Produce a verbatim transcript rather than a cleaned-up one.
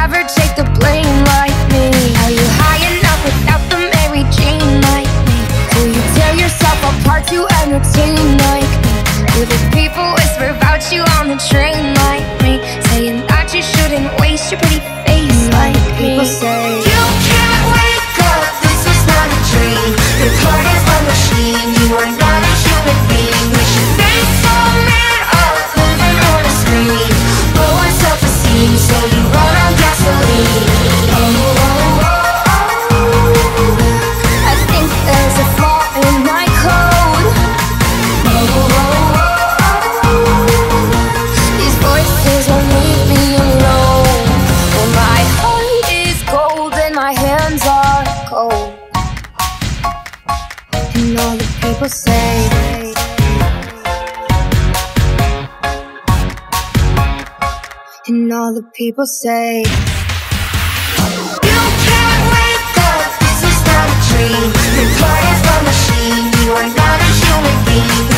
ever take the blame like me? Are you high enough without the Mary Jane like me? Do you tear yourself apart to entertain like me? Do the people whisper about you on the train like me, saying that you shouldn't waste your pretty face like me? People say you can't wake up, this was not a dream. Your heart is a machine, you are not a human being. We should face so made up, moving on a screen. Low on self-esteem, so you run on gasoline. Oh, oh, oh, oh. I think there's a flaw in my code. Oh, oh, oh, oh. These voices won't leave me alone. Well, my heart is gold and my hands are cold. And all the people say, and all the people say, you can't wake up, this is not a dream. Your heart is a machine, you are not a human being.